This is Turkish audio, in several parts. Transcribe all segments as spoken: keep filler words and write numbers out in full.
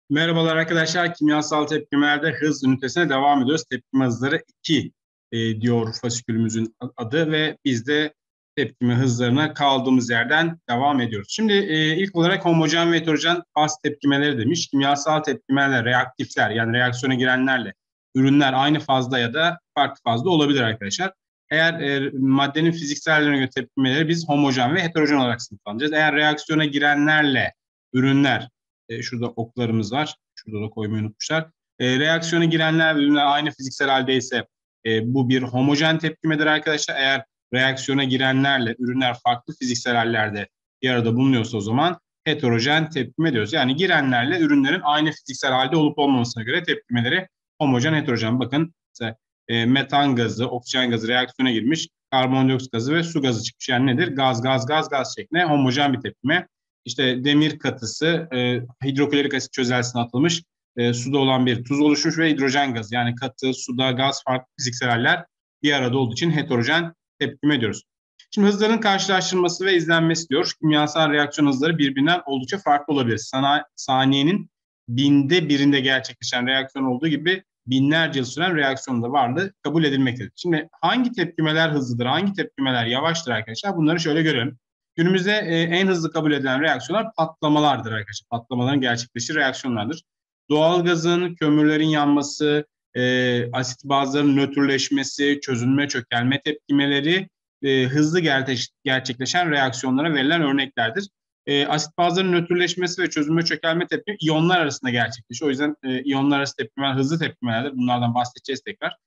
Merhabalar arkadaşlar. Kimyasal tepkimelerde hız ünitesine devam ediyoruz. Tepkime hızları iki e, diyor fasikülümüzün adı ve biz de tepkime hızlarına kaldığımız yerden devam ediyoruz. Şimdi e, ilk olarak homojen ve heterojen faz tepkimeleri demiş. Kimyasal tepkimeler, reaktifler yani reaksiyona girenlerle ürünler aynı fazda ya da farklı fazda olabilir arkadaşlar. Eğer e, maddenin fiziksellerine göre tepkimeleri biz homojen ve heterojen olarak sınıflandıracağız. Eğer reaksiyona girenlerle ürünler e, şurada oklarımız var. Şurada da koymayı unutmuşlar. E, reaksiyona girenler ve ürünler aynı fiziksel haldeyse e, bu bir homojen tepkimedir arkadaşlar. Eğer reaksiyona girenlerle ürünler farklı fiziksel hallerde bir arada bulunuyorsa o zaman heterojen tepkime diyoruz. Yani girenlerle ürünlerin aynı fiziksel halde olup olmamasına göre tepkimeleri homojen, heterojen. Bakın mesela, e, metan gazı, oksijen gazı reaksiyona girmiş, karbondioksit gazı ve su gazı çıkmış. Yani nedir? Gaz, gaz, gaz, gaz şeklinde homojen bir tepkime. İşte demir katısı e, hidroklorik asit çözeltisine atılmış, e, suda olan bir tuz oluşmuş ve hidrojen gazı yani katı, suda, gaz farklı fiziksel haller bir arada olduğu için heterojen tepkime diyoruz. Şimdi hızların karşılaştırılması ve izlenmesi diyor. Kimyasal reaksiyon hızları birbirinden oldukça farklı olabilir. Sana, saniyenin binde birinde gerçekleşen reaksiyon olduğu gibi binlerce yıl süren reaksiyon da varlığı kabul edilmektedir. Şimdi hangi tepkimeler hızlıdır, hangi tepkimeler yavaştır arkadaşlar? Bunları şöyle görelim. Günümüzde e, en hızlı kabul edilen reaksiyonlar patlamalardır arkadaşlar. Patlamaların gerçekleştiği reaksiyonlardır. Doğalgazın, kömürlerin yanması, e, asit bazların nötrleşmesi, çözünme, çökelme tepkimeleri e, hızlı gerçek, gerçekleşen reaksiyonlara verilen örneklerdir. E, asit bazların nötrleşmesi ve çözünme, çökelme tepkimi iyonlar arasında gerçekleşiyor. O yüzden e, iyonlar arası tepkimeler hızlı tepkimelerdir. Bunlardan bahsedeceğiz tekrar.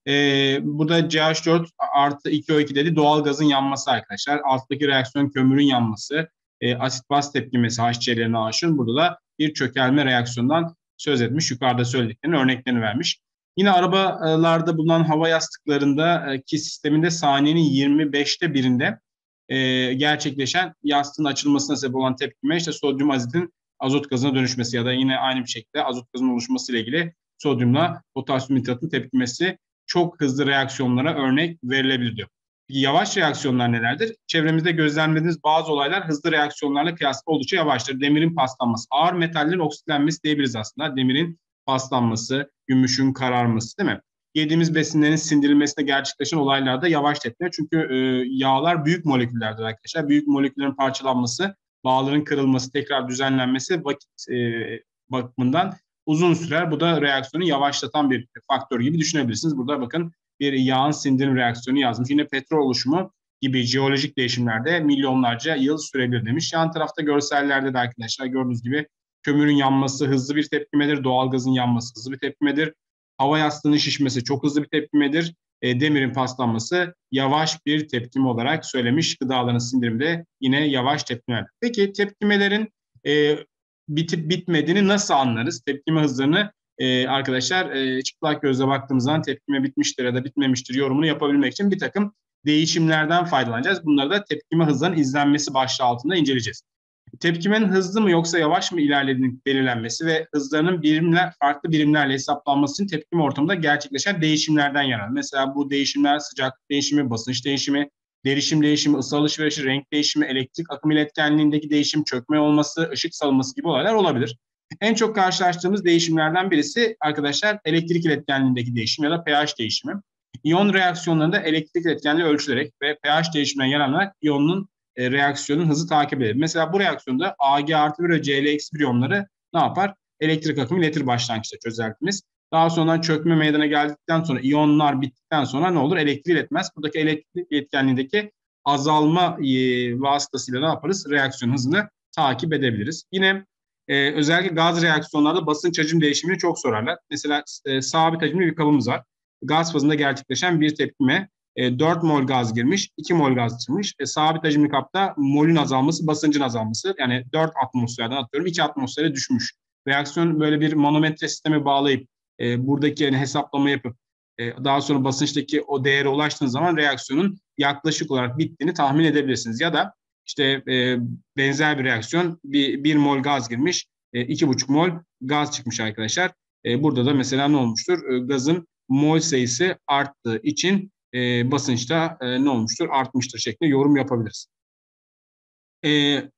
Ee, burada C H dört artı iki O iki dedi doğal gazın yanması arkadaşlar. Alttaki reaksiyon kömürün yanması. E, asit baz tepkimesi H C L N A H'ın burada da bir çökelme reaksiyondan söz etmiş. Yukarıda söylediklerinin örneklerini vermiş. Yine arabalarda bulunan hava yastıklarında e, ki sisteminde saniyenin yirmi beşte birinde e, gerçekleşen yastığın açılmasına sebep olan tepkime işte sodyum azitin azot gazına dönüşmesi ya da yine aynı bir şekilde azot gazının oluşması ile ilgili sodyumla potasyum nitratın tepkimesi çok hızlı reaksiyonlara örnek verilebilir diyor. Yavaş reaksiyonlar nelerdir? Çevremizde gözlemlediğiniz bazı olaylar hızlı reaksiyonlarla kıyasla oldukça yavaştır. Demirin paslanması, ağır metallerin oksitlenmesi diyebiliriz aslında. Demirin paslanması, gümüşün kararması değil mi? Yediğimiz besinlerin sindirilmesinde gerçekleşen olaylarda yavaş tepkiler. Çünkü e, yağlar büyük moleküllerdir arkadaşlar. Büyük moleküllerin parçalanması, bağların kırılması, tekrar düzenlenmesi vakit e, bakımından uzun sürer. Bu da reaksiyonu yavaşlatan bir faktör gibi düşünebilirsiniz. Burada bakın bir yağın sindirim reaksiyonu yazmış. Yine petrol oluşumu gibi jeolojik değişimlerde milyonlarca yıl sürebilir demiş. Yan tarafta görsellerde de arkadaşlar gördüğünüz gibi kömürün yanması hızlı bir tepkimedir. Doğalgazın yanması hızlı bir tepkimedir. Hava yastığının şişmesi çok hızlı bir tepkimedir. E, demirin paslanması yavaş bir tepkime olarak söylemiş. Gıdaların sindirimi de yine yavaş tepkimeler. Peki tepkimelerin e, bitip bitmediğini nasıl anlarız? Tepkime hızlarını e, arkadaşlar e, çıplak gözle baktığımız zaman tepkime bitmiştir ya da bitmemiştir yorumunu yapabilmek için bir takım değişimlerden faydalanacağız. Bunları da tepkime hızlarının izlenmesi başlığı altında inceleyeceğiz. Tepkimenin hızlı mı yoksa yavaş mı ilerlediğinin belirlenmesi ve hızlarının birimler, farklı birimlerle hesaplanması için tepkime ortamında gerçekleşen değişimlerden yarar. Mesela bu değişimler sıcaklık değişimi, basınç değişimi, derişim değişimi, ısı alışverişi, renk değişimi, elektrik akım iletkenliğindeki değişim, çökme olması, ışık salınması gibi olaylar olabilir. En çok karşılaştığımız değişimlerden birisi arkadaşlar elektrik iletkenliğindeki değişim ya da pH değişimi. İyon reaksiyonlarında elektrik iletkenliği ölçülerek ve pH değişiminden yararlanarak iyonun e, reaksiyonun hızı takip edilir. Mesela bu reaksiyonda Ag artı bir ve Cl eksi bir iyonları ne yapar? Elektrik akımı iletir başlangıçta çözeltimiz. Daha sonra çökme meydana geldikten sonra iyonlar bittikten sonra ne olur? Elektriği iletmez. Buradaki elektrik iletkenliğindeki azalma e, vasıtasıyla ne yaparız? Reaksiyon hızını takip edebiliriz. Yine e, özellikle gaz reaksiyonlarda basınç hacim değişimini çok sorarlar. Mesela e, sabit hacimli bir kabımız var. Gaz fazında gerçekleşen bir tepkime e, dört mol gaz girmiş, iki mol gaz çıkmış. E, sabit hacimli kapta molün azalması, basıncın azalması. Yani dört atmosferden atıyorum iki atmosfere düşmüş. Reaksiyon böyle bir manometre sistemi bağlayıp e, buradaki yani hesaplama yapıp e, daha sonra basınçtaki o değere ulaştığınız zaman reaksiyonun yaklaşık olarak bittiğini tahmin edebilirsiniz. Ya da işte e, benzer bir reaksiyon bir, bir mol gaz girmiş, e, iki buçuk mol gaz çıkmış arkadaşlar. E, burada da mesela ne olmuştur? E, gazın mol sayısı arttığı için e, basınçta e, ne olmuştur? Artmıştır şeklinde yorum yapabiliriz. E,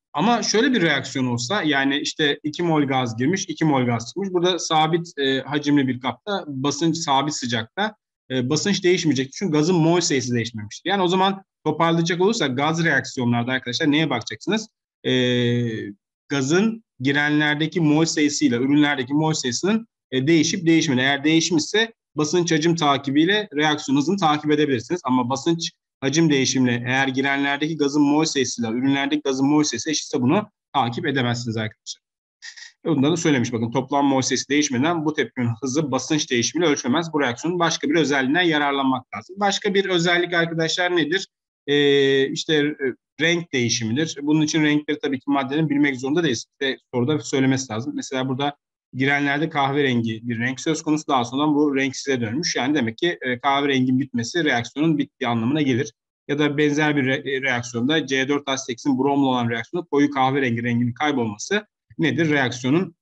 Ama şöyle bir reaksiyon olsa, yani işte iki mol gaz girmiş, iki mol gaz çıkmış. Burada sabit e, hacimli bir kapta, basınç sabit sıcakta, e, basınç değişmeyecek. Çünkü gazın mol sayısı değişmemiştir. Yani o zaman toparlayacak olursak gaz reaksiyonlarda arkadaşlar neye bakacaksınız? E, gazın girenlerdeki mol sayısıyla ürünlerdeki mol sayısının e, değişip değişmediği. Eğer değişmişse basınç hacim takibiyle reaksiyon hızını takip edebilirsiniz. Ama basınç hacim değişimle eğer girenlerdeki gazın mol sayısıyla ürünlerdeki gazın mol sayısı eşitse bunu takip edemezsiniz arkadaşlar. Bundan da söylemiş, bakın toplam mol sayısı değişmeden bu tepkimin hızı basınç değişimiyle ölçülemez. Bu reaksiyonun başka bir özelliğinden yararlanmak lazım. Başka bir özellik arkadaşlar nedir? Ee, işte e, renk değişimidir. Bunun için renkleri tabii ki maddenin bilmek zorunda değiliz. İşte soruda söylemesi lazım. Mesela burada girenlerde kahverengi bir renk söz konusu, daha sonra bu renksize dönmüş. Yani demek ki e, kahverengin bitmesi reaksiyonun bittiği anlamına gelir. Ya da benzer bir re- reaksiyonda C dört H sekizin bromla olan reaksiyonda koyu kahverengi renginin kaybolması nedir? Reaksiyonun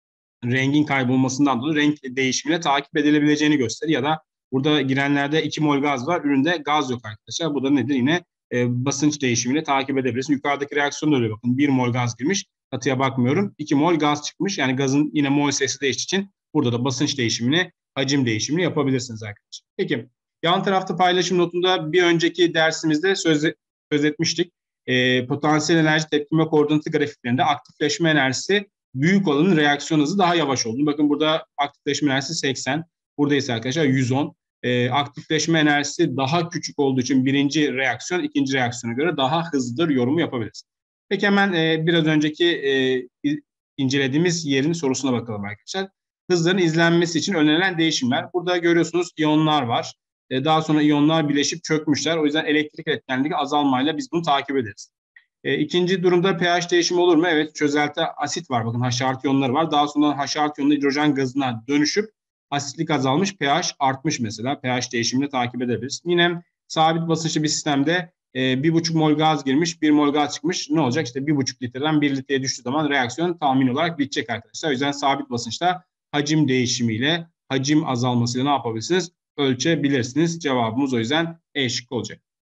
rengin kaybolmasından dolayı renk değişimine takip edilebileceğini gösterir. Ya da burada girenlerde iki mol gaz var, üründe gaz yok arkadaşlar. Bu da nedir? Yine e, basınç değişimini takip edebilirsiniz. Yukarıdaki reaksiyon da öyle, bakın. bir mol gaz girmiş, katıya bakmıyorum. iki mol gaz çıkmış. Yani gazın yine mol sayısı değiştiği için burada da basınç değişimini, hacim değişimini yapabilirsiniz arkadaşlar. Peki, yan tarafta paylaşım notunda bir önceki dersimizde söz, söz etmiştik. E, potansiyel enerji tepkime koordinatı grafiklerinde aktifleşme enerjisi büyük olanın reaksiyon hızı daha yavaş olduğunu. Bakın burada aktifleşme enerjisi seksen. Burada ise arkadaşlar yüz on. E, aktifleşme enerjisi daha küçük olduğu için birinci reaksiyon ikinci reaksiyona göre daha hızlıdır yorumu yapabiliriz. Peki hemen e, biraz önceki e, incelediğimiz yerin sorusuna bakalım arkadaşlar. Hızların izlenmesi için önerilen değişimler. Burada görüyorsunuz iyonlar var. E, daha sonra iyonlar birleşip çökmüşler. O yüzden elektrik iletkenliği azalmayla biz bunu takip ederiz. E, ikinci durumda pH değişimi olur mu? Evet, çözelti asit var. Bakın H artı iyonları var. Daha sonra H artı iyonlu hidrojen gazına dönüşüp asitlik azalmış, pH artmış mesela. pH değişimini takip edebiliriz. Yine sabit basınçlı bir sistemde e, bir buçuk mol gaz girmiş, bir mol gaz çıkmış. Ne olacak? İşte bir buçuk litreden bir litreye düştüğü zaman reaksiyon tahmin olarak bitecek arkadaşlar. O yüzden sabit basınçta hacim değişimiyle, hacim azalmasıyla ne yapabilirsiniz? Ölçebilirsiniz. Cevabımız o yüzden E şıkkı olacak.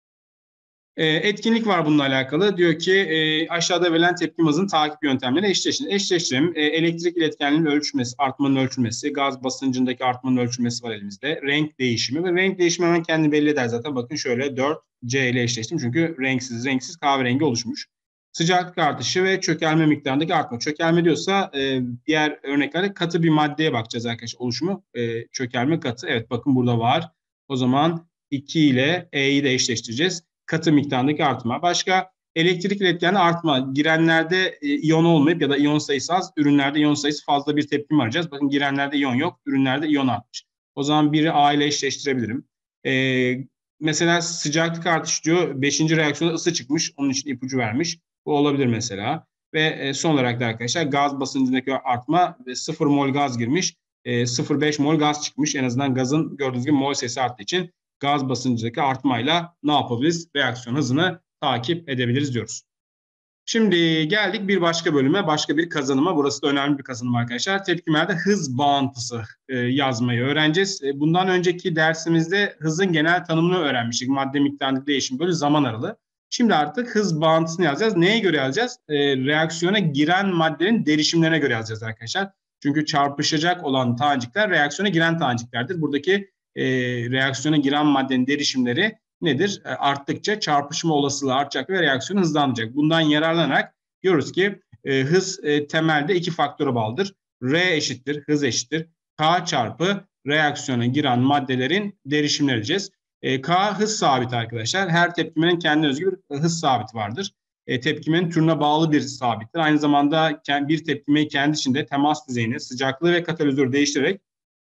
E, etkinlik var bununla alakalı. Diyor ki e, aşağıda verilen tepkim hızının takip yöntemleri eşleştirin. Eşleştirelim. E, elektrik iletkenliğinin ölçülmesi, artmanın ölçülmesi, gaz basıncındaki artmanın ölçülmesi var elimizde. Renk değişimi ve renk değişimi hemen kendini belli eder zaten. Bakın şöyle dört C ile eşleştim. Çünkü renksiz, renksiz kahverengi oluşmuş. Sıcaklık artışı ve çökelme miktarındaki artma. Çökelme diyorsa e, diğer örneklerde katı bir maddeye bakacağız arkadaşlar. Oluşumu e, çökelme katı. Evet, bakın burada var. O zaman iki ile E'yi de eşleştireceğiz. Katı miktarındaki artma. Başka elektrik iletkenli artma. Girenlerde e, iyon olmayıp ya da iyon sayısı az, ürünlerde iyon sayısı fazla bir tepkim arayacağız. Bakın girenlerde iyon yok, ürünlerde iyon artmış. O zaman biri A ile eşleştirebilirim. E, mesela sıcaklık artışı diyor. Beşinci reaksiyonda ısı çıkmış. Onun için ipucu vermiş. Bu olabilir mesela. Ve e, son olarak da arkadaşlar gaz basıncındaki artma ve sıfır mol gaz girmiş. E, sıfır virgül beş mol gaz çıkmış. En azından gazın gördüğünüz gibi mol sayısı arttığı için gaz basıncındaki artmayla ne yapabiliriz? Reaksiyon hızını takip edebiliriz diyoruz. Şimdi geldik bir başka bölüme, başka bir kazanıma. Burası da önemli bir kazanım arkadaşlar. Tepkimelde hız bağıntısı e, yazmayı öğreneceğiz. E, bundan önceki dersimizde hızın genel tanımını öğrenmiştik. Madde miktarındaki değişim böyle zaman aralığı. Şimdi artık hız bağıntısını yazacağız. Neye göre yazacağız? E, reaksiyona giren maddenin derişimlerine göre yazacağız arkadaşlar. Çünkü çarpışacak olan tanecikler reaksiyona giren taneciklerdir. Buradaki e, reaksiyona giren maddenin derişimleri nedir? E, arttıkça çarpışma olasılığı artacak ve reaksiyon hızlanacak. Bundan yararlanarak diyoruz ki e, hız e, temelde iki faktöre bağlıdır. R eşittir, hız eşittir. K çarpı reaksiyona giren maddelerin derişimleri diyeceğiz. E, K hız sabiti arkadaşlar. Her tepkimenin kendine özgü bir hız sabiti vardır. E, tepkimenin türüne bağlı bir sabittir. Aynı zamanda bir tepkimeyi kendi içinde temas düzeyini, sıcaklığı ve katalizörü değiştirerek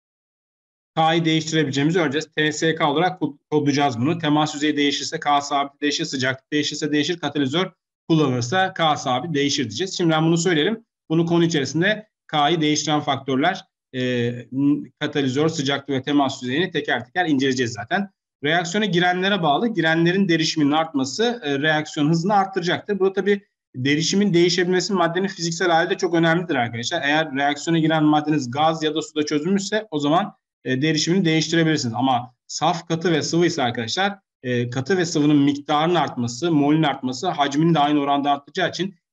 K'yı değiştirebileceğimizi öğreneceğiz. T S K olarak kodlayacağız bunu. Temas yüzeyi değişirse K sabit değişir, sıcaklık değişirse değişir, katalizör kullanılırsa K sabit değişir diyeceğiz. Şimdiden bunu söyleyelim. Bunu konu içerisinde K'yı değiştiren faktörler, e, katalizör, sıcaklık ve temas yüzeyini teker teker inceleyeceğiz zaten. Reaksiyona girenlere bağlı, girenlerin derişiminin artması e, reaksiyon hızını arttıracaktır. Bu tabii derişimin değişebilmesi maddenin fiziksel hali de çok önemlidir arkadaşlar. Eğer reaksiyona giren maddeniz gaz ya da suda çözülmüşse o zaman e, derişimini değiştirebilirsiniz. Ama saf, katı ve sıvı ise arkadaşlar e, katı ve sıvının miktarının artması, molün artması hacmini de aynı oranda artacağı için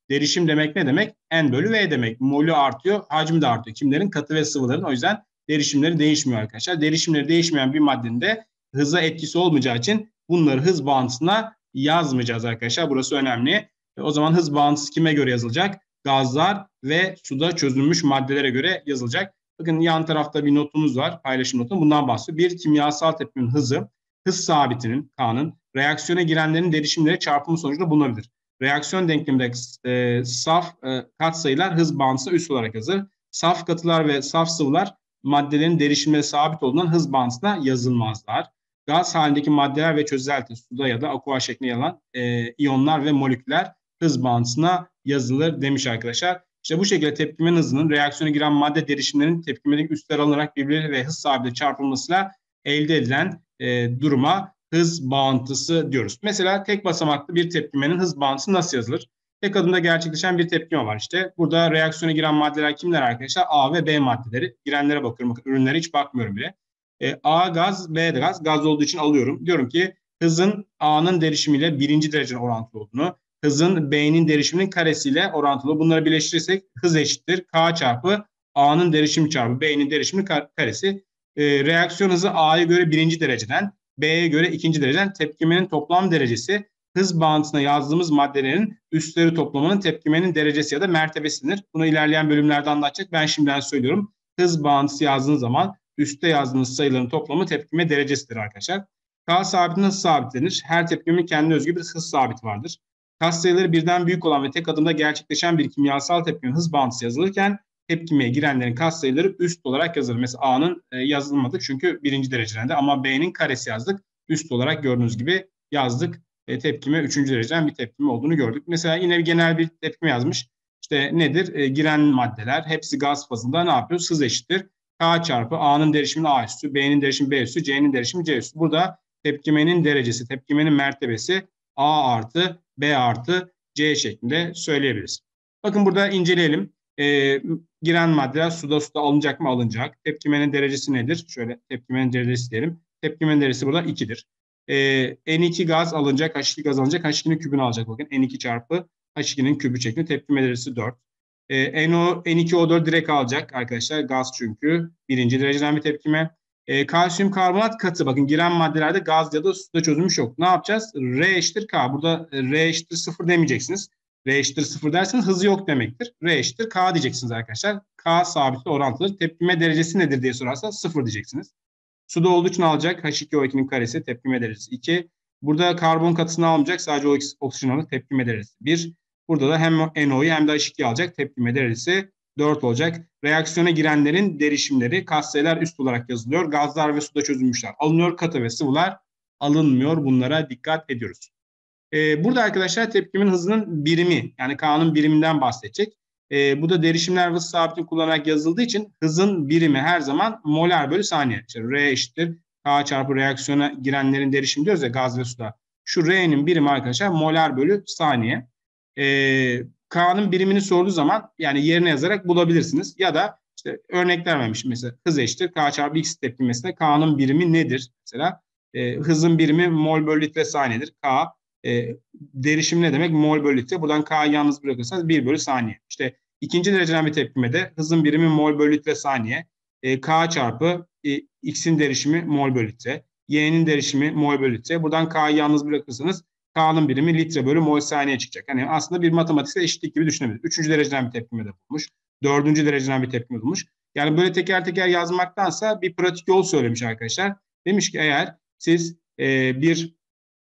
Derişim demek ne demek? N bölü V demek. Molü artıyor, hacmi de artıyor. Kimlerin? Katı ve sıvıların. O yüzden derişimleri değişmiyor arkadaşlar. Derişimleri değişmeyen bir maddenin de hıza etkisi olmayacağı için bunları hız bağıntısına yazmayacağız arkadaşlar. Burası önemli. O zaman hız bağıntısı kime göre yazılacak? Gazlar ve suda çözülmüş maddelere göre yazılacak. Bakın yan tarafta bir notumuz var. Paylaşım notu. Bundan bahsediyor. Bir kimyasal tepkimin hızı, hız sabitinin, K'nın, reaksiyona girenlerin derişimleri çarpımı sonucunda bulunabilir. Reaksiyon denkleminde e, saf e, katsayılar hız bağıntısına üst olarak yazılır. Saf katılar ve saf sıvılar maddelerin derişimleri sabit olduğundan hız bağıntısına yazılmazlar. Gaz halindeki maddeler ve çözelti, suda ya da aqua şeklinde yer alan e, iyonlar ve moleküller hız bağıntısına yazılır demiş arkadaşlar. İşte bu şekilde tepkimenin hızının reaksiyona giren madde derişimlerinin tepkimedeki üstler alınarak birbirleri ve hız sabiti çarpılmasıyla elde edilen e, duruma hız bağıntısı diyoruz. Mesela tek basamaklı bir tepkimenin hız bağıntısı nasıl yazılır? Tek adımda gerçekleşen bir tepkime var işte. Burada reaksiyona giren maddeler kimler arkadaşlar? A ve B maddeleri. Girenlere bakıyorum. Bakın, ürünlere hiç bakmıyorum bile. E, A gaz, B de gaz. Gaz olduğu için alıyorum. Diyorum ki hızın A'nın derişimiyle birinci derece orantılı olduğunu, hızın B'nin derişiminin karesiyle orantılı. Bunları birleştirirsek hız eşittir K çarpı A'nın derişimi çarpı B'nin derişiminin karesi. E, reaksiyon hızı A'ya göre birinci dereceden, B'ye göre ikinci dereceden, tepkimenin toplam derecesi hız bağıntısına yazdığımız maddelerin üstleri toplamının tepkimenin derecesi ya da mertebesidir. Bunu ilerleyen bölümlerde anlatacak. Ben şimdiden söylüyorum. Hız bağıntısı yazdığınız zaman üstte yazdığınız sayıların toplamı tepkime derecesidir arkadaşlar. K sabiti nasıl sabitlenir? Her tepkimenin kendine özgü bir hız sabiti vardır. Katsayıları birden büyük olan ve tek adımda gerçekleşen bir kimyasal tepkimenin hız bağıntısı yazılırken tepkimeye girenlerin katsayıları üst olarak yazılır. Mesela A'nın e, yazılmadı çünkü birinci derecede, ama B'nin karesi yazdık. Üst olarak gördüğünüz gibi yazdık. E, tepkime üçüncü dereceden bir tepkime olduğunu gördük. Mesela yine genel bir tepkime yazmış. İşte nedir? E, giren maddeler hepsi gaz fazında ne yapıyoruz? Hız eşittir K çarpı A'nın derişimi A üstü, B'nin derişimi B üstü, C'nin derişimi C üstü. Burada tepkimenin derecesi, tepkimenin mertebesi A artı B artı C şeklinde söyleyebiliriz. Bakın burada inceleyelim. E, giren maddeler suda suda alınacak mı? Alınacak. Tepkimenin derecesi nedir? Şöyle tepkimenin derecesi diyelim. Tepkimenin derecesi burada ikidir. E, N iki gaz alınacak, H iki gaz alınacak. H ikinin kübünü alacak bakın. N iki çarpı H ikinin kübü şeklinde tepkime derecesi dört. E, NO, N iki O dört direkt alacak arkadaşlar. Gaz çünkü birinci dereceden bir tepkime. E, kalsiyum karbonat katı. Bakın giren maddelerde gaz ya da suda çözülmüş yok. Ne yapacağız? R eşittir K. Burada R eşittir sıfır demeyeceksiniz. R eşittir sıfır derseniz hızı yok demektir. R eşittir K diyeceksiniz arkadaşlar. K sabitle orantılıdır. Tepkime derecesi nedir diye sorarsa sıfır diyeceksiniz. Suda olduğu için alacak H iki O ikinin karesi tepkime derecesi iki. Burada karbon katısını almayacak. Sadece oksijen alacak tepkime derecesi bir. Burada da hem N O'yu hem de H ikiyi alacak tepkime derecesi dört olacak. Reaksiyona girenlerin derişimleri katsayılar üst olarak yazılıyor. Gazlar ve suda çözülmüşler alınıyor. Katı ve sıvılar alınmıyor. Bunlara dikkat ediyoruz. Ee, burada arkadaşlar tepkimin hızının birimi, yani K'nın biriminden bahsedecek. Ee, bu da derişimler ve hız sabitini kullanarak yazıldığı için hızın birimi her zaman molar bölü saniye. İşte R eşittir K çarpı reaksiyona girenlerin derişimi diyoruz ya gaz ve suda. Şu R'nin birimi arkadaşlar molar bölü saniye. Ee, K'nın birimini sorduğu zaman yani yerine yazarak bulabilirsiniz. Ya da işte örnekler vermiş mesela hız eşittir K çarpı X tepkimesinde K'nın birimi nedir? Mesela e, hızın birimi mol bölü litre saniyedir. K E, derişim ne demek? Mol bölü litre. Buradan K'yı yalnız bırakırsanız bir bölü saniye. İşte ikinci dereceden bir tepkimede hızın birimi mol bölü litre saniye. E, K çarpı e, X'in derişimi mol bölü litre. Y'nin derişimi mol bölü litre. Buradan K'yı yalnız bırakırsanız K'nın birimi litre bölü mol saniye çıkacak. Yani aslında bir matematiksel eşitlik gibi düşünebiliriz. Üçüncü dereceden bir tepkimede bulmuş. Dördüncü dereceden bir tepkime bulmuş. Yani böyle teker teker yazmaktansa bir pratik yol söylemiş arkadaşlar. Demiş ki eğer siz e, bir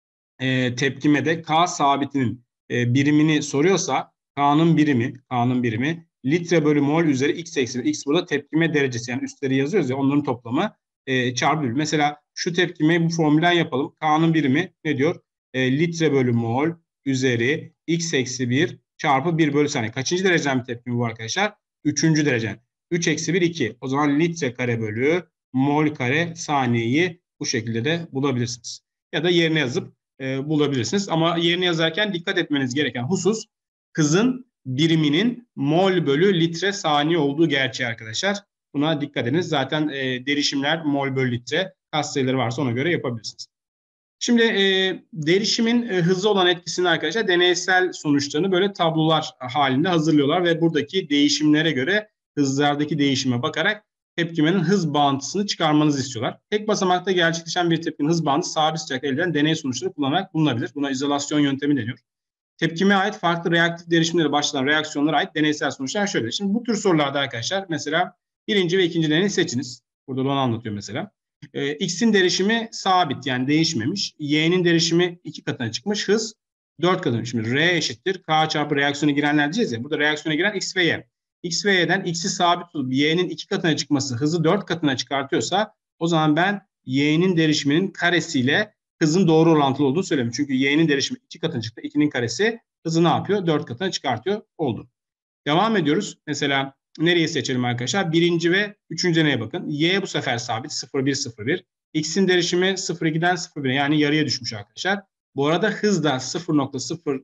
E, tepkimede K sabitinin e, birimini soruyorsa K'nın birimi, K'nın birimi litre bölü mol üzeri X eksi. X burada tepkime derecesi, yani üstleri yazıyoruz ya, onların toplamı e, çarpı bir. Mesela şu tepkimeyi bu formülden yapalım. K'nın birimi ne diyor? E, litre bölü mol üzeri X eksi bir çarpı bir bölü saniye. Kaçıncı dereceden bir tepkime bu arkadaşlar? Üçüncü derecen. üç eksi bir iki. O zaman litre kare bölü mol kare saniyeyi bu şekilde de bulabilirsiniz. Ya da yerine yazıp E, bulabilirsiniz. Ama yerini yazarken dikkat etmeniz gereken husus hızın biriminin mol bölü litre saniye olduğu gerçeği arkadaşlar. Buna dikkat ediniz. Zaten e, derişimler mol bölü litre. Katsayıları varsa ona göre yapabilirsiniz. Şimdi e, derişimin e, hızlı olan etkisini arkadaşlar deneysel sonuçlarını böyle tablolar halinde hazırlıyorlar ve buradaki değişimlere göre hızlardaki değişime bakarak tepkimenin hız bağıntısını çıkarmanızı istiyorlar. Tek basamakta gerçekleşen bir tepkinin hız bağıntısı sabit sıcaklıkta elde edilen deney sonuçları kullanarak bulunabilir. Buna izolasyon yöntemi deniyor. Tepkimeye ait farklı reaktif derişimlere başlayan reaksiyonlara ait deneysel sonuçlar şöyle. Şimdi bu tür sorularda arkadaşlar mesela birinci ve ikinci deneyi seçiniz. Burada da onu anlatıyor mesela. E, X'in derişimi sabit yani değişmemiş. Y'nin derişimi iki katına çıkmış. Hız dört katına. Şimdi R eşittir K çarpı reaksiyona girenler diyeceğiz ya. Burada reaksiyona giren X ve Y. X ve Y'den X'i sabit tutup Y'nin iki katına çıkması hızı dört katına çıkartıyorsa o zaman ben Y'nin derişiminin karesiyle hızın doğru orantılı olduğunu söylüyorum. Çünkü Y'nin derişimi iki katına çıktı. ikinin karesi hızı ne yapıyor? dört katına çıkartıyor. Oldu. Devam ediyoruz. Mesela nereyi seçelim arkadaşlar? Birinci ve üçüncü deneye bakın. Y bu sefer sabit sıfır bir sıfır bir. X'in derişimi sıfır ikiden sıfır bire yani yarıya düşmüş arkadaşlar. Bu arada hız da sıfır nokta sıfır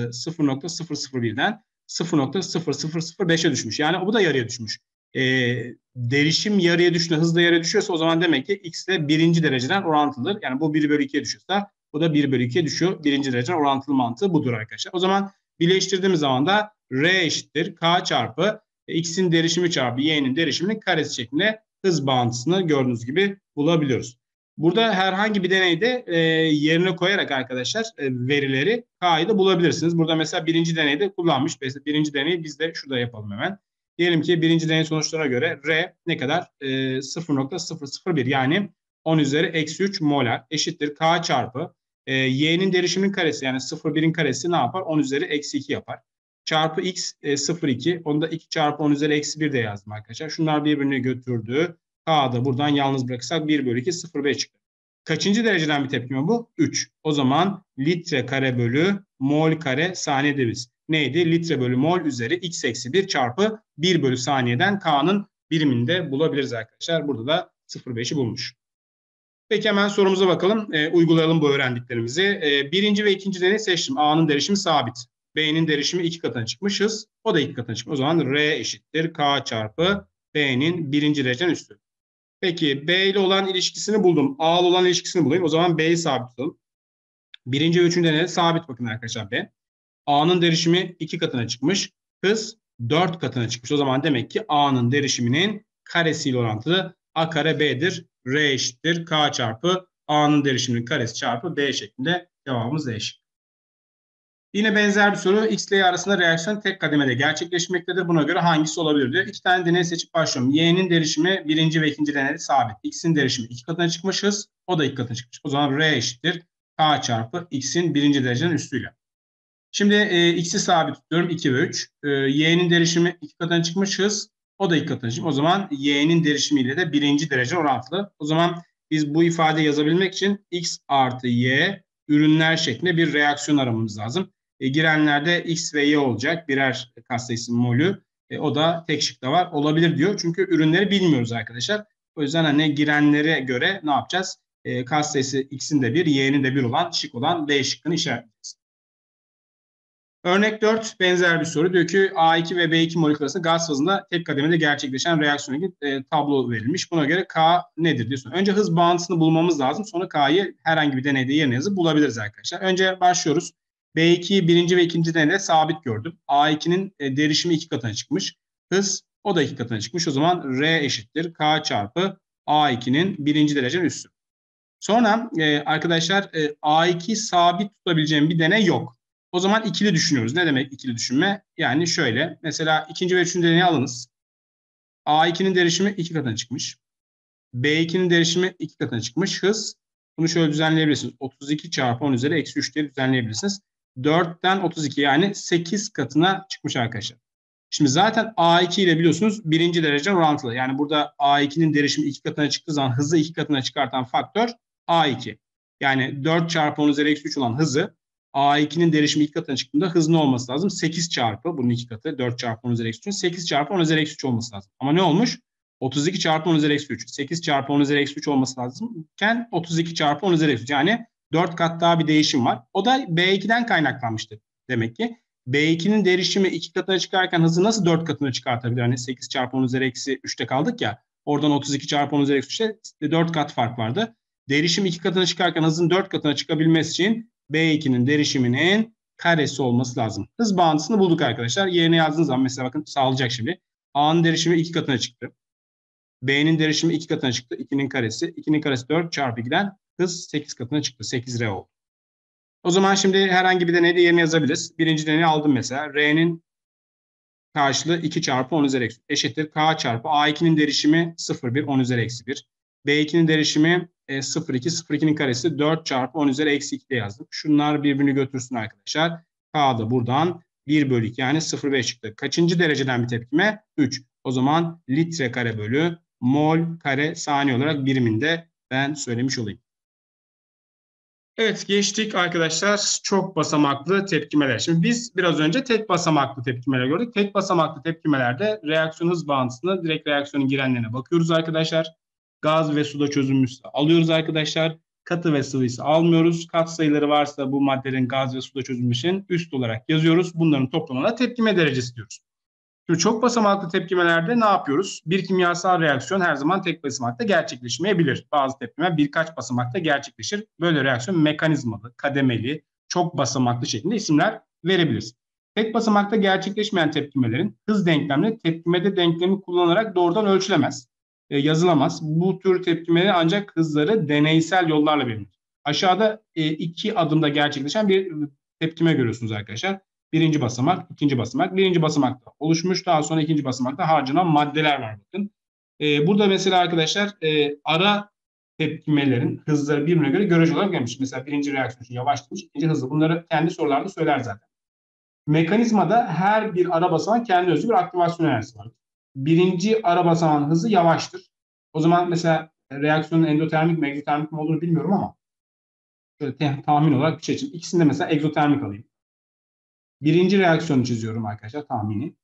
sıfır birden sıfır nokta sıfır sıfır sıfır beşe düşmüş. Yani bu da yarıya düşmüş. E, derişim yarıya düştüğünde hız da yarıya düşüyorsa o zaman demek ki X de birinci dereceden orantılıdır. Yani bu bir bölü ikiye düşüyorsa bu da bir bölü ikiye düşüyor. Birinci dereceden orantılı mantığı budur arkadaşlar. O zaman birleştirdiğimiz zaman da R eşittir K çarpı X'in derişimi çarpı Y'nin derişiminin karesi şeklinde hız bağıntısını gördüğünüz gibi bulabiliyoruz. Burada herhangi bir deneyde e, yerine koyarak arkadaşlar e, verileri K'yı da bulabilirsiniz. Burada mesela birinci deneyde kullanmış. Mesela birinci deneyi biz de şurada yapalım hemen. Diyelim ki birinci deney sonuçlarına göre R ne kadar? E, sıfır nokta sıfır sıfır bir yani on üzeri eksi üç molar eşittir K çarpı e, Y'nin derişiminin karesi yani sıfır birin karesi ne yapar? on üzeri eksi iki yapar. Çarpı X e, sıfır iki. Onu da iki çarpı on üzeri eksi bir de yazdım arkadaşlar. Şunlar birbirini götürdü. K'da buradan yalnız bırakırsak bir bölü iki sıfır beş çıktı. Kaçıncı dereceden bir tepkime bu? üç. O zaman litre kare bölü mol kare saniyede biz. Neydi? Litre bölü mol üzeri x eksi bir çarpı bir bölü saniyeden K'nın birimini de bulabiliriz arkadaşlar. Burada da sıfır virgül beşi bulmuş. Peki hemen sorumuza bakalım. E, uygulayalım bu öğrendiklerimizi. E, birinci ve ikinci deneyi seçtim. A'nın derişimi sabit. B'nin derişimi iki katına çıkmış hız. O da iki katına çıkmış. O zaman R eşittir K çarpı B'nin birinci dereceden üstü. Peki B ile olan ilişkisini buldum. A ile olan ilişkisini bulayım. O zaman B'yi sabit tutalım. Birinci ve üçüncü deneyde sabit bakın arkadaşlar B. A'nın derişimi iki katına çıkmış. Hız dört katına çıkmış. O zaman demek ki A'nın derişiminin karesiyle orantılı. A kare B'dir. R eşittir K çarpı A'nın derişiminin karesi çarpı B şeklinde cevabımız D şıkkı. Yine benzer bir soru. X ile Y arasında reaksiyon tek kademede gerçekleşmektedir. Buna göre hangisi olabilir diyor. İki tane deney seçip başlıyorum. Y'nin derişimi birinci ve ikinci deneyde sabit. X'in derişimi iki katına çıkmış hız. O da iki katına çıkmış. O zaman R eşittir K çarpı X'in birinci derecenin üstüyle. Şimdi e, X'i sabit tutuyorum iki ve üç. E, Y'nin derişimi iki katına çıkmış hız. O da iki katına çıkmış. O zaman Y'nin derişimiyle de birinci derece orantılı. O zaman biz bu ifadeyi yazabilmek için X artı Y ürünler şeklinde bir reaksiyon aramamız lazım. E, girenlerde X ve Y olacak. Birer katsayısı molü. E, o da tek şıkta var. Olabilir diyor. Çünkü ürünleri bilmiyoruz arkadaşlar. O yüzden hani girenlere göre ne yapacağız? E, katsayısı X'in de bir, Y'nin de bir olan şık olan B şıkkını işaretleyeceğiz. Örnek dört benzer bir soru. Diyor ki A iki ve B iki molekül arasında gaz fazında tek kademede gerçekleşen reaksiyona ilgili e, tablo verilmiş. Buna göre K nedir diyorsun. Önce hız bağıntısını bulmamız lazım. Sonra K'yı herhangi bir deneyde yerine yazıp bulabiliriz arkadaşlar. Önce başlıyoruz. B ikiyi birinci ve ikinci deneyde sabit gördüm. A ikinin e, derişimi iki katına çıkmış. Hız o da iki katına çıkmış. O zaman R eşittir K çarpı A ikinin birinci derecenin üssü. Sonra e, arkadaşlar e, A ikiyi sabit tutabileceğim bir deney yok. O zaman ikili düşünüyoruz. Ne demek ikili düşünme? Yani şöyle. Mesela ikinci ve üçüncü deneyi alınız. A ikinin derişimi iki katına çıkmış. B ikinin derişimi iki katına çıkmış. Hız. Bunu şöyle düzenleyebilirsiniz. otuz iki çarpı on üzeri eksi üç diye düzenleyebilirsiniz. dörtten otuz iki yani sekiz katına çıkmış arkadaşlar. Şimdi zaten A iki ile biliyorsunuz birinci derece orantılı. Yani burada A ikinin derişimi iki katına çıktığı zaman hızı iki katına çıkartan faktör A iki. Yani dört çarpı on üzeri eksi üç olan hızı A ikinin derişimi iki katına çıktığında hız ne olması lazım? sekiz çarpı bunun iki katı dört çarpı on üzeri eksi üçün sekiz çarpı on üzeri eksi üç olması lazım. Ama ne olmuş? otuz iki çarpı on üzeri eksi üç. sekiz çarpı on üzeri eksi üç olması lazımken otuz iki çarpı on üzeri eksi üç. Yani dört kat daha bir değişim var. O da B ikiden kaynaklanmıştır demek ki. B ikinin derişimi iki katına çıkarken hızı nasıl dört katına çıkartabilir? Hani sekiz çarpı on üzeri eksi üçte kaldık ya. Oradan otuz iki çarpı on üzeri eksi üçte dört kat fark vardı. Derişim iki katına çıkarken hızın dört katına çıkabilmesi için B iki'nin derişiminin karesi olması lazım. Hız bağıntısını bulduk arkadaşlar. Yerine yazdığınız zaman mesela bakın sağlayacak şimdi. A'nın derişimi iki katına çıktı. B'nin derişimi iki katına çıktı. iki'nin karesi. iki'nin karesi dört çarpı iki'den hız sekiz katına çıktı. sekiz R oldu. O zaman şimdi herhangi bir deneyde yerine yazabiliriz. Birinci deneyi aldım mesela. R'nin karşılığı iki çarpı on üzeri eksi eşittir. K çarpı A iki'nin derişimi sıfır virgül bir on üzeri eksi bir. B iki'nin derişimi e, sıfır virgül iki. sıfır virgül iki'nin karesi dört çarpı on üzeri eksi iki de yazdım. Şunlar birbirini götürsün arkadaşlar. K da buradan bir bölü iki yani sıfır virgül beş çıktı. Kaçıncı dereceden bir tepkime? üç. O zaman litre kare bölü mol kare saniye olarak biriminde ben söylemiş olayım. Evet, geçtik arkadaşlar çok basamaklı tepkimeler. Şimdi biz biraz önce tek basamaklı tepkimeler gördük. Tek basamaklı tepkimelerde reaksiyon hız bağıntısına direkt reaksiyonun girenlerine bakıyoruz arkadaşlar. Gaz ve suda çözülmüşse alıyoruz arkadaşlar. Katı ve sıvıysa almıyoruz. Kat sayıları varsa bu maddelerin gaz ve suda çözülmüşün üst olarak yazıyoruz. Bunların toplamına tepkime derecesi diyoruz. Şimdi çok basamaklı tepkimelerde ne yapıyoruz? Bir kimyasal reaksiyon her zaman tek basamakta gerçekleşmeyebilir. Bazı tepkimeler birkaç basamakta gerçekleşir. Böyle reaksiyon mekanizmalı, kademeli, çok basamaklı şeklinde isimler verebiliriz. Tek basamakta gerçekleşmeyen tepkimelerin hız denklemleri tepkimede denklemi kullanarak doğrudan ölçülemez, e, yazılamaz. Bu tür tepkimeleri ancak hızları deneysel yollarla belirlenir. Aşağıda e, iki adımda gerçekleşen bir tepkime görüyorsunuz arkadaşlar. Birinci basamak, ikinci basamak. Birinci basamakta oluşmuş, daha sonra ikinci basamakta harcanan maddeler var bakın. Ee, burada mesela arkadaşlar e, ara tepkimelerin hızları birbirine göre görece olarak gelmiş. Mesela birinci reaksiyon için yavaş demiş, ikinci hızlı. Bunları kendi sorularda söyler zaten. Mekanizmada her bir ara basamağın kendi özgü bir aktivasyon enerjisi var. Birinci ara basamağın hızı yavaştır. O zaman mesela reaksiyonun endotermik mi egzotermik mi olduğunu bilmiyorum ama şöyle tahmin olarak bir şey için. İkisini de mesela egzotermik alayım. Birinci reaksiyonu çiziyorum arkadaşlar tahmini.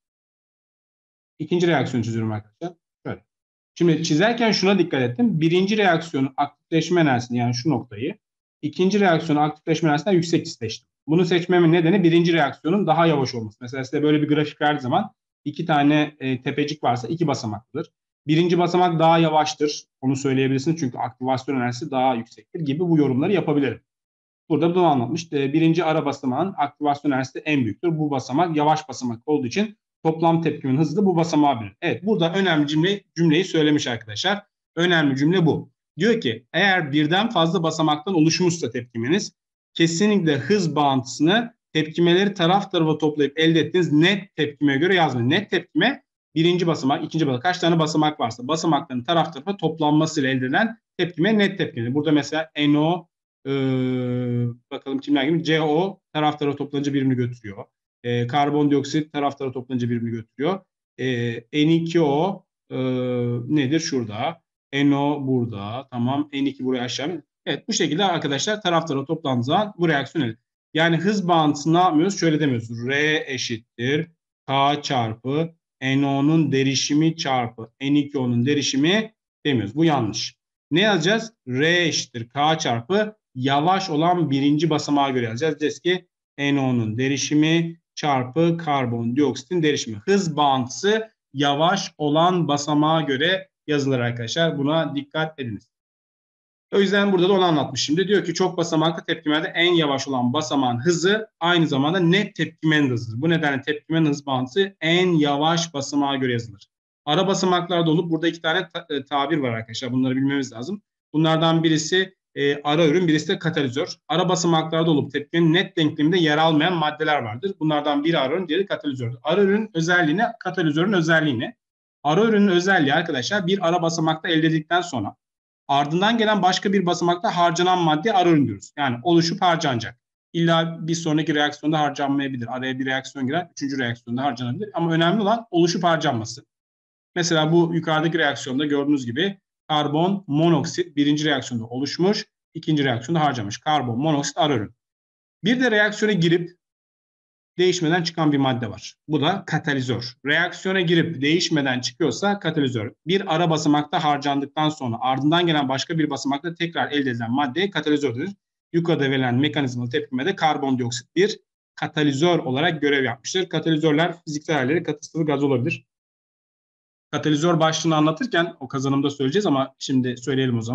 İkinci reaksiyonu çiziyorum arkadaşlar. Şöyle. Şimdi çizerken şuna dikkat ettim. Birinci reaksiyonun aktifleşme enerjisini yani şu noktayı. İkinci reaksiyonun aktifleşme enerjisinden yüksek seçtim. Bunu seçmemin nedeni birinci reaksiyonun daha yavaş olması. Mesela size böyle bir grafik verdiği zaman iki tane e, tepecik varsa iki basamaklıdır. Birinci basamak daha yavaştır. Onu söyleyebilirsiniz çünkü aktivasyon enerjisi daha yüksektir gibi bu yorumları yapabilirim. Burada bunu anlatmış. Birinci ara basamağın aktivasyon enerjisi en büyüktür. Bu basamak yavaş basamak olduğu için toplam tepkimin hızı da bu basamağa bilir. Evet, burada önemli cümle, cümleyi söylemiş arkadaşlar. Önemli cümle bu. Diyor ki eğer birden fazla basamaktan oluşmuşsa tepkimeniz kesinlikle hız bağıntısını tepkimeleri taraf tarafa toplayıp elde ettiğiniz net tepkimeye göre yazmayın. Net tepkime birinci basamak, ikinci basamak, kaç tane basamak varsa basamakların taraf tarafa toplanmasıyla elde edilen tepkime net tepkime. Burada mesela NO Ee, bakalım kimler gibi. C O taraf tarafa toplanınca birbirini götürüyor. Ee, karbondioksit taraf tarafa toplanınca birbirini götürüyor. Ee, N iki O e, nedir? Şurada. N O burada. Tamam. N iki buraya aşağı. Evet, bu şekilde arkadaşlar taraf tarafa toplandığı zaman bu reaksiyon eder. Yani hız bağıntısını ne yapmıyoruz? Şöyle demiyoruz. R eşittir K çarpı N O'nun derişimi çarpı N iki O'nun derişimi demiyoruz. Bu yanlış. Ne yazacağız? R eşittir K çarpı yavaş olan birinci basamağa göre yazacağız. Diyeceğiz ki N O'nun derişimi çarpı karbondioksitin derişimi. Hız bağıntısı yavaş olan basamağa göre yazılır arkadaşlar. Buna dikkat ediniz. O yüzden burada da onu anlatmış şimdi. Diyor ki çok basamaklı tepkimelerde en yavaş olan basamağın hızı aynı zamanda net tepkimenin hızıdır. Bu nedenle tepkimenin hız bağıntısı en yavaş basamağa göre yazılır. Ara basamaklarda olup burada iki tane ta tabir var arkadaşlar. Bunları bilmemiz lazım. Bunlardan birisi e, ara ürün, birisi de katalizör. Ara basamaklarda olup tepkimenin net denkleminde yer almayan maddeler vardır. Bunlardan biri ara ürün, diğeri katalizördür. Ara ürün özelliğine, katalizörün özelliğine. Ara ürünün özelliği arkadaşlar bir ara basamakta elde edildikten sonra ardından gelen başka bir basamakta harcanan madde ara ürün diyoruz. Yani oluşup harcanacak. İlla bir sonraki reaksiyonda harcanmayabilir. Araya bir reaksiyon girer, üçüncü reaksiyonda harcanabilir. Ama önemli olan oluşup harcanması. Mesela bu yukarıdaki reaksiyonda gördüğünüz gibi karbon monoksit birinci reaksiyonda oluşmuş, ikinci reaksiyonda harcamış. Karbon monoksit ara ürün. Bir de reaksiyona girip değişmeden çıkan bir madde var. Bu da katalizör. Reaksiyona girip değişmeden çıkıyorsa katalizör. Bir ara basamakta harcandıktan sonra ardından gelen başka bir basamakta tekrar elde edilen maddeye katalizör denir. Yukarıda verilen mekanizmalı tepkimede karbondioksit bir katalizör olarak görev yapmıştır. Katalizörler fiziksel halleri katı sıvı gaz olabilir. Katalizör başlığını anlatırken o kazanımda söyleyeceğiz ama şimdi söyleyelim o zaman.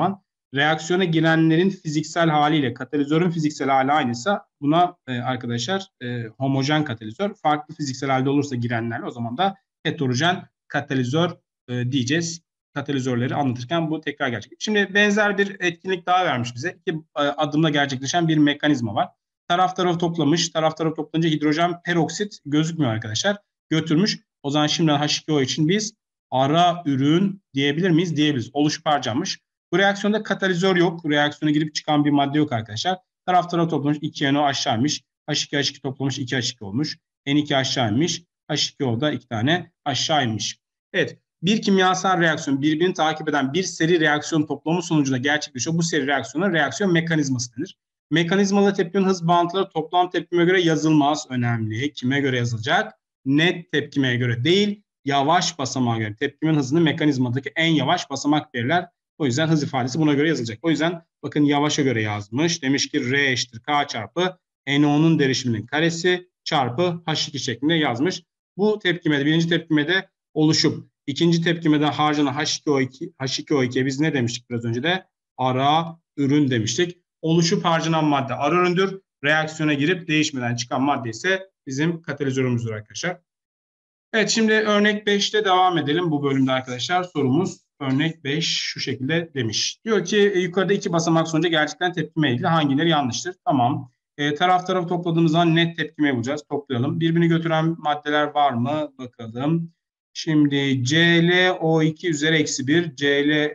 reaksiyona girenlerin fiziksel haliyle katalizörün fiziksel hali aynıysa buna e, arkadaşlar e, homojen katalizör. Farklı fiziksel halde olursa girenler o zaman da heterojen katalizör e, diyeceğiz. Katalizörleri anlatırken bu tekrar gerçek. Şimdi benzer bir etkinlik daha vermiş bize. İki e, adımda gerçekleşen bir mekanizma var. Taraf tarafı toplamış. Taraf tarafı toplanınca hidrojen peroksit gözükmüyor arkadaşlar. Götürmüş. O zaman şimdiden H iki O için biz ara ürün diyebilir miyiz? Diyebiliriz. Oluşup harcanmış. Bu reaksiyonda katalizör yok. Reaksiyona girip çıkan bir madde yok arkadaşlar. Taraf tarafa toplamış. iki N O aşağı inmiş. H iki H iki toplamış. iki H iki olmuş. N iki aşağı inmiş. H iki O da iki tane aşağı inmiş. Evet. Bir kimyasal reaksiyon birbirini takip eden bir seri reaksiyon toplamı sonucunda gerçekleşiyor. Bu seri reaksiyona reaksiyon mekanizması denir. Mekanizmalı tepkimenin hız bağıntıları toplam tepkime göre yazılmaz. Önemli. Kime göre yazılacak? Net tepkimeye göre değil, yavaş basamağa göre. Tepkimenin hızını mekanizmadaki en yavaş basamak belirler. O yüzden hız ifadesi buna göre yazılacak. O yüzden bakın yavaşa göre yazmış. Demiş ki R eşittir K çarpı N O'nun derişiminin karesi çarpı H iki şeklinde yazmış. Bu tepkimede, birinci tepkimede oluşup ikinci tepkimede harcanan H iki O iki, H iki O iki'ye biz ne demiştik biraz önce de? Ara ürün demiştik. Oluşup harcanan madde ara üründür. Reaksiyona girip değişmeden çıkan madde ise bizim katalizörümüzdür arkadaşlar. Evet, şimdi örnek beşte devam edelim bu bölümde arkadaşlar. Sorumuz örnek beş şu şekilde demiş. Diyor ki e, yukarıda iki basamak sonucu gerçekten tepkime ilgili hangileri yanlıştır? Tamam. E, taraf tarafı topladığımız zaman net tepkime bulacağız. Toplayalım. Birbirini götüren maddeler var mı? Bakalım. Şimdi C L O iki üzeri eksi bir, C L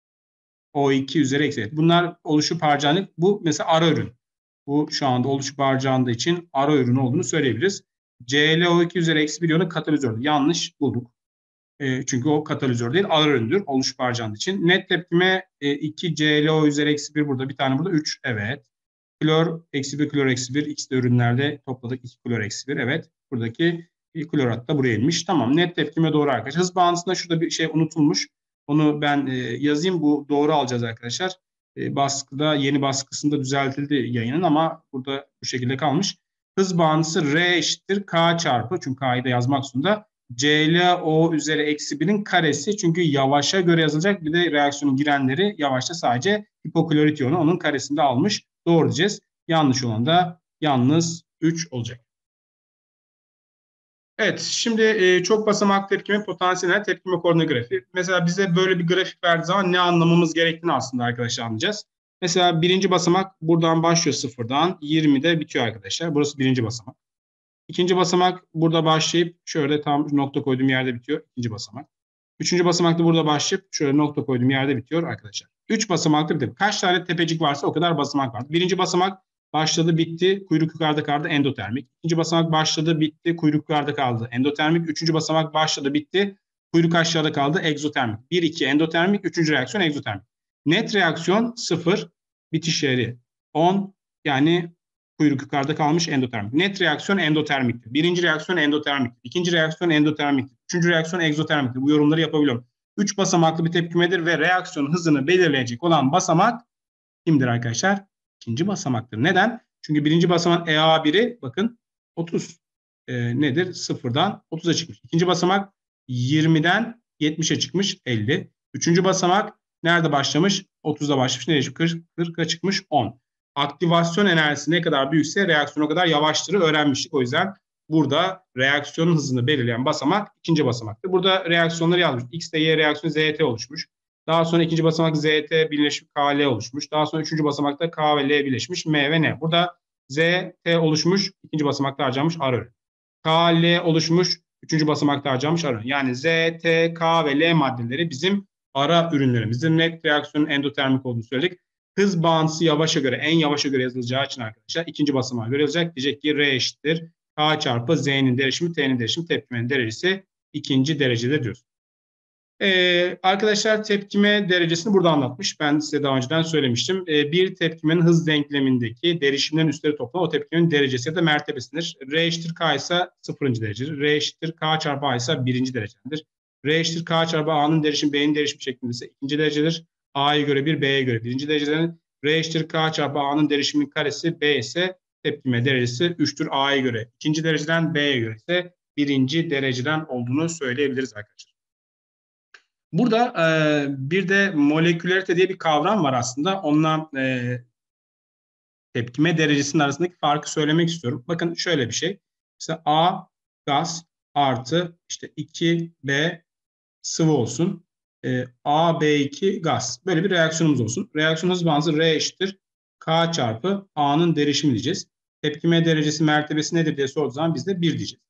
O iki üzeri eksi bir. Bunlar oluşup harcanıp bu mesela ara ürün. Bu şu anda oluşup harcandığı için ara ürün olduğunu söyleyebiliriz. C L O iki üzeri eksi bir iyonu katalizördür. Yanlış bulduk. E, çünkü o katalizör değil, ara üründür. Oluşup harcandığı için. Net tepkime e, iki C L O üzeri eksi bir burada. Bir tane burada üç. Evet. Klor eksi bir, klor eksi bir. İkisi de ürünlerde topladık. iki klor eksi bir. Evet. Buradaki klorat da buraya inmiş. Tamam. Net tepkime doğru arkadaşlar. Hız bağıntısında şurada bir şey unutulmuş. Onu ben e, yazayım. Bu doğru alacağız arkadaşlar. E, baskıda, yeni baskısında düzeltildi yayının ama burada bu şekilde kalmış. Hız bağıntısı R eşittir K çarpı. Çünkü K'yı da yazmak zorunda. C L O üzeri eksi birin karesi. Çünkü yavaşa göre yazılacak. Bir de reaksiyonun girenleri yavaşta sadece hipoklorit iyonu onun karesinde almış. Doğru diyeceğiz. Yanlış olan da yalnız üç olacak. Evet, şimdi e, çok basamaklı tepkime potansiyel tepkime koordinat grafiği. Mesela bize böyle bir grafik verdiği zaman ne anlamamız gerektiğini aslında arkadaşlar anlayacağız. Mesela birinci basamak buradan başlıyor sıfırdan, yirmide bitiyor arkadaşlar. Burası birinci basamak. İkinci basamak burada başlayıp şöyle tam nokta koyduğum yerde bitiyor. İkinci basamak. Üçüncü basamak da burada başlayıp şöyle nokta koyduğum yerde bitiyor arkadaşlar. Üç basamaklı bitiyor. Kaç tane tepecik varsa o kadar basamak var. Birinci basamak başladı bitti, kuyruk yukarıda kaldı, endotermik. İkinci basamak başladı bitti, kuyruk yukarıda kaldı, endotermik. Üçüncü basamak başladı bitti, kuyruk aşağıda kaldı, egzotermik. Bir, iki endotermik, üçüncü reaksiyon egzotermik. Net reaksiyon sıfır, bitiş yeri on, yani kuyruk yukarıda kalmış, endotermik. Net reaksiyon endotermiktir. Birinci reaksiyon endotermiktir. İkinci reaksiyon endotermiktir. Üçüncü reaksiyon egzotermiktir. Bu yorumları yapabiliyorum. Üç basamaklı bir tepkimedir ve reaksiyon hızını belirleyecek olan basamak kimdir arkadaşlar? İkinci basamaktır. Neden? Çünkü birinci basamak E A biri bakın otuz e, nedir? Sıfırdan otuza çıkmış. İkinci basamak yirmiden yetmişe çıkmış, elli. Üçüncü basamak nerede başlamış? otuzda başlamış. Nereye çıkmış? kırka çıkmış, on. Aktivasyon enerjisi ne kadar büyükse reaksiyon o kadar yavaştırı öğrenmiştik. O yüzden burada reaksiyonun hızını belirleyen basamak ikinci basamaktır. Burada reaksiyonları yazmış. X ile Y reaksiyonu Z T oluşmuş. Daha sonra ikinci basamak Z T birleşip K L oluşmuş. Daha sonra üçüncü basamakta K ve L birleşmiş. M ve N. Burada Z T oluşmuş. İkinci basamakta harcanmış ara ürün. K L oluşmuş. Üçüncü basamakta harcanmış ara ürün. Yani Z, T, K ve L maddeleri bizim ara ürünlerimizin. Net reaksiyonun endotermik olduğunu söyledik. Hız bağıntısı yavaşa göre, en yavaşa göre yazılacağı için arkadaşlar ikinci basamağa göre yazacak. Diyecek ki R eşittir K çarpı Z'nin derişimi, T'nin derişimi, tepkimenin derecesi ikinci derecede diyoruz. Ee, arkadaşlar tepkime derecesini burada anlatmış. Ben size daha önceden söylemiştim. Ee, bir tepkimenin hız denklemindeki derişimlerin üstleri toplamı o tepkimenin derecesi ya da mertebesindir. R eşittir K ise sıfırıncı derecedir. R eşittir K çarpı A ise birinci derecedir. R eşittir K çarpı A'nın derişimi B'nin derişimi şeklinde ise ikinci derecedir. A'ya göre bir, B'ye göre birinci derecedir. R eşittir K çarpı A'nın derişiminin karesi, B ise tepkime derecesi üçtür A'ya göre. İkinci dereceden B'ye göre ise birinci dereceden olduğunu söyleyebiliriz arkadaşlar. Burada e, bir de molekülerite diye bir kavram var aslında. Onunla e, tepkime derecesinin arasındaki farkı söylemek istiyorum. Bakın şöyle bir şey. Mesela A gaz artı işte iki B sıvı olsun. E, A B iki gaz. Böyle bir reaksiyonumuz olsun. Reaksiyon hız bağıntısı R eşittir K çarpı A'nın derişimi diyeceğiz. Tepkime derecesi mertebesi nedir diye sorduğu zaman biz de bir diyeceğiz.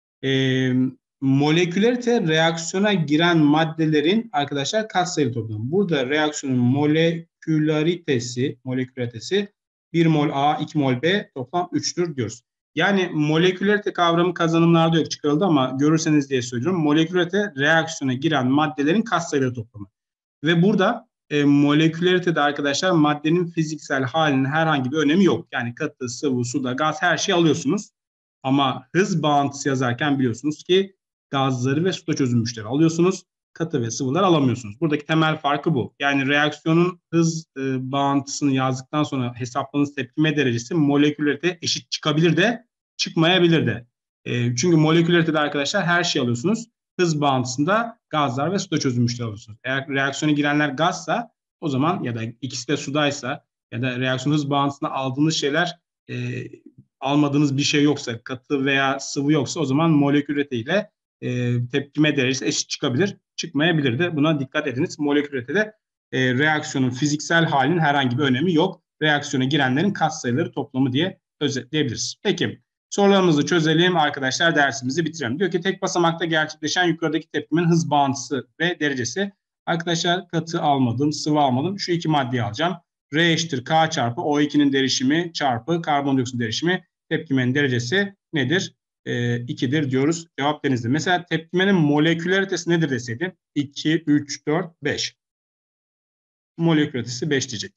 E, molekülerite reaksiyona giren maddelerin arkadaşlar katsayılı toplamı. Burada reaksiyonun molekülaritesi, molekülaritesi bir mol A, iki mol B toplam üçtür diyoruz. Yani molekülerite kavramı kazanımlarda yok, çıkarıldı ama görürseniz diye söylüyorum. Molekülerite reaksiyona giren maddelerin katsayılı toplamı. Ve burada e, molekülaritede arkadaşlar maddenin fiziksel halinin herhangi bir önemi yok. Yani katı, sıvı, suda, gaz her şeyi alıyorsunuz. Ama hız bağıntısı yazarken biliyorsunuz ki gazları ve suda çözülmüşleri alıyorsunuz. Katı ve sıvılar alamıyorsunuz. Buradaki temel farkı bu. Yani reaksiyonun hız e, bağıntısını yazdıktan sonra hesapladığınız tepkime derecesi molekülerite eşit çıkabilir de çıkmayabilir de. E, çünkü molekülaritede arkadaşlar her şeyi alıyorsunuz. Hız bağıntısında gazlar ve suda çözülmüşler alıyorsunuz. Eğer reaksiyona girenler gazsa o zaman ya da ikisi de sudaysa ya da reaksiyon hız bağıntısında aldığınız şeyler e, almadığınız bir şey yoksa, katı veya sıvı yoksa o zaman molekülerite ile e, tepkime derecesi eşit çıkabilir, çıkmayabilir de. Buna dikkat ediniz. Molekülaritede e, reaksiyonun fiziksel halinin herhangi bir önemi yok. Reaksiyona girenlerin katsayıları toplamı diye özetleyebiliriz. Peki sorularımızı çözelim arkadaşlar, dersimizi bitirelim. Diyor ki tek basamakta gerçekleşen yukarıdaki tepkimin hız bağıntısı ve derecesi. Arkadaşlar katı almadım, sıvı almadım. Şu iki maddeyi alacağım. R eşittir K çarpı O iki'nin derişimi çarpı karbondioksit derişimi. Tepkimenin derecesi nedir? E, iki'dir diyoruz. Cevap denizde. Mesela tepkimenin molekülaritesi nedir deseydi? iki, üç, dört, beş. Molekülaritesi beş diyecek.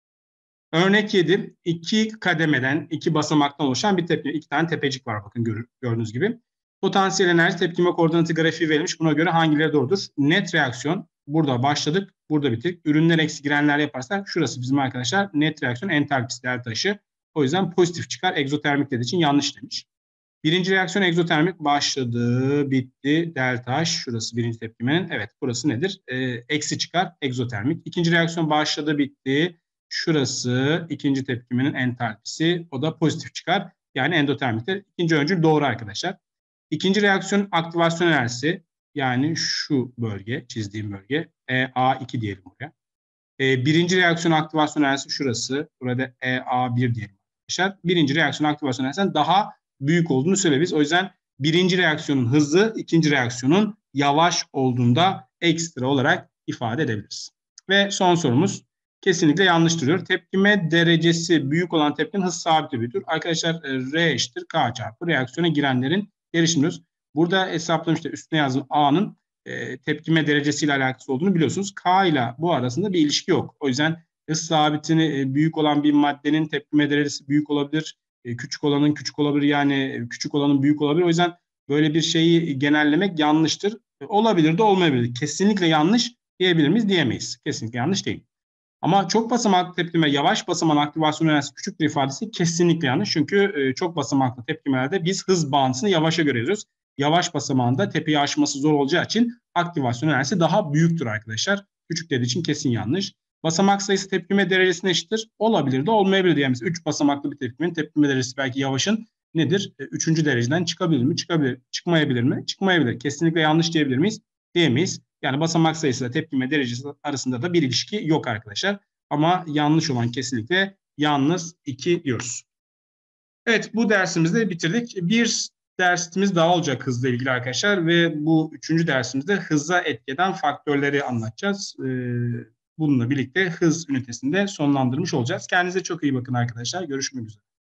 Örnek yedi. İki kademeden, iki basamaktan oluşan bir tepkime. İki tane tepecik var bakın gördüğünüz gibi. Potansiyel enerji tepkime koordinatı grafiği verilmiş. Buna göre hangileri doğrudur? Net reaksiyon. Burada başladık, burada bitirdik. Ürünler eksi girenler yaparsak şurası bizim arkadaşlar net reaksiyon entalpisi delta H'ı. O yüzden pozitif çıkar. Egzotermik dediği için yanlış demiş. Birinci reaksiyon egzotermik başladı, bitti. Delta H şurası birinci tepkimenin. Evet burası nedir? Ee, eksi çıkar egzotermik. İkinci reaksiyon başladı, bitti. Şurası ikinci tepkimenin entalpisi. O da pozitif çıkar. Yani endotermiktir. İkinci öncül doğru arkadaşlar. İkinci reaksiyon aktivasyon enerjisi. Yani şu bölge, çizdiğim bölge. E A iki diyelim buraya. E, birinci reaksiyon aktivasyon enerjisi şurası. Burada E A bir diyelim arkadaşlar. Birinci reaksiyon aktivasyon enerjisinden daha büyük olduğunu söyleyebiliriz. O yüzden birinci reaksiyonun hızı ikinci reaksiyonun yavaş olduğunda ekstra olarak ifade edebiliriz. Ve son sorumuz kesinlikle yanlış duruyor. Tepkime derecesi büyük olan tepkinin hız sabiti büyüktür. Arkadaşlar R eşittir K çarpı reaksiyona girenlerin derişimiz. Burada hesaplamıştım üstüne yazdım A'nın e, tepkime derecesiyle alakası olduğunu biliyorsunuz. K ile bu arasında bir ilişki yok. O yüzden hız sabitini e, büyük olan bir maddenin tepkime derecesi büyük olabilir. Küçük olanın küçük olabilir, yani küçük olanın büyük olabilir. O yüzden böyle bir şeyi genellemek yanlıştır. Olabilir de olmayabilir. Kesinlikle yanlış diyebilir miyiz? Diyemeyiz. Kesinlikle yanlış değil. Ama çok basamaklı tepkime yavaş basamağın aktivasyon enerjisi küçüktür ifadesi kesinlikle yanlış. Çünkü çok basamaklı tepkimelerde biz hız bağıntısını yavaşa göre yazıyoruz. Yavaş basamağında tepeyi aşması zor olacağı için aktivasyon enerjisi daha büyüktür arkadaşlar. Küçük dediği için kesin yanlış. Basamak sayısı tepkime derecesine eşittir. Olabilir de olmayabilir diye. Yani üç basamaklı bir tepkimenin tepkime derecesi belki yavaşın nedir? üçüncü dereceden çıkabilir mi? Çıkabilir. Çıkmayabilir mi? Çıkmayabilir. Kesinlikle yanlış diyebilir miyiz? Diyemeyiz. Yani basamak sayısıyla tepkime derecesi arasında da bir ilişki yok arkadaşlar. Ama yanlış olan kesinlikle yalnız iki diyoruz. Evet bu dersimizde de bitirdik. Bir dersimiz daha olacak hızla ilgili arkadaşlar ve bu üçüncü dersimizde hıza etki eden faktörleri anlatacağız. Bununla birlikte hız ünitesinde sonlandırmış olacağız. Kendinize çok iyi bakın arkadaşlar. Görüşmek üzere.